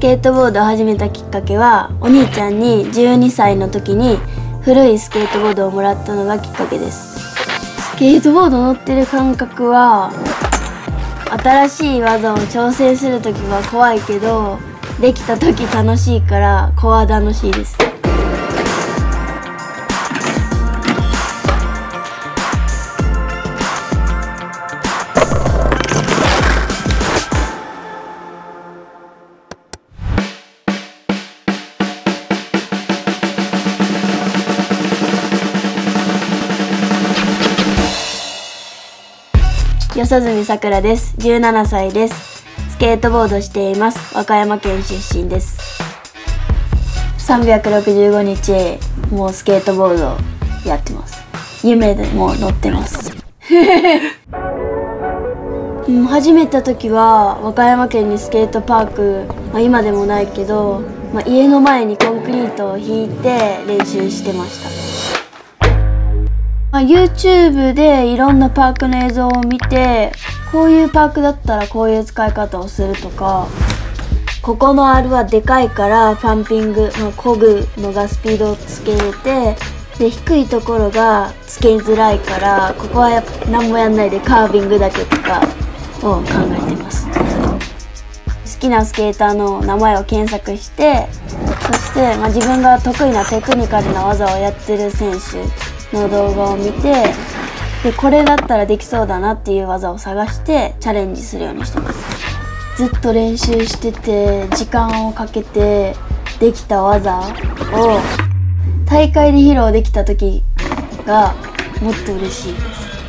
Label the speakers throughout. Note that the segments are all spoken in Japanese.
Speaker 1: ケートボードを始めたきっかけは、お兄ちゃんに12歳の時に古いスケートボードをもらったのがきっかけです。スケートボード乗ってる感覚は、新しい技を挑戦する時は怖いけど、できた時楽しいから怖楽しいです。四十住さくらです。17歳です。スケートボードしています。和歌山県出身です。365日もうスケートボードやってます。夢でも乗ってます始めた時は和歌山県にスケートパーク、今でもないけど、家の前にコンクリートを引いて練習してました。YouTube でいろんなパークの映像を見て、こういうパークだったらこういう使い方をするとか、ここの R はでかいからパンピング、漕ぐのがスピードをつけれて、で低いところがつけづらいからここは何もやんないでカービングだけとかを考えてます。好きなスケーターの名前を検索して、そして、自分が得意なテクニカルな技をやってる選手の動画を見て、でこれだったらできそうだなっていう技を探してチャレンジするようにしてます。ずっと練習してて時間をかけてできた技を大会で披露できた時がもっと嬉しいです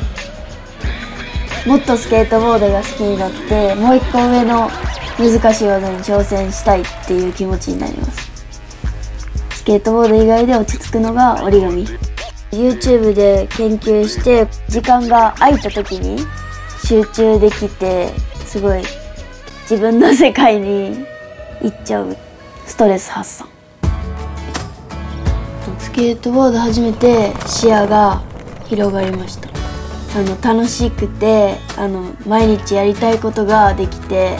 Speaker 1: 。もっとスケートボードが好きになって、もう一個上の難しい技に挑戦したいっていう気持ちになります。スケートボード以外で落ち着くのが折り紙。YouTube で研究して時間が空いた時に集中できて、すごい自分の世界に行っちゃう。ストレス発散。スケートボード始めて視野が広がりました。楽しくて毎日やりたいことができて、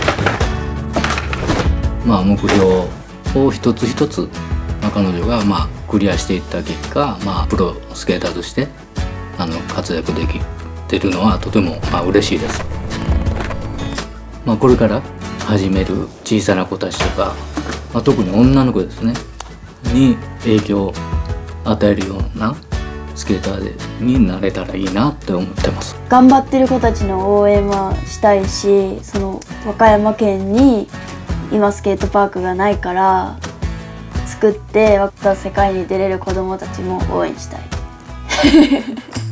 Speaker 2: 目標を一つ一つ彼女がクリアしていった結果、プロスケーターとして活躍できてるのはとても嬉しいです。これから始める小さな子たちとか、特に女の子ですねに影響を与えるようなスケーターになれたらいいなって思ってます。
Speaker 1: 頑張ってる子たちの応援はしたいし、その和歌山県に今スケートパークがないから作って、世界に出れる子どもたちも応援したい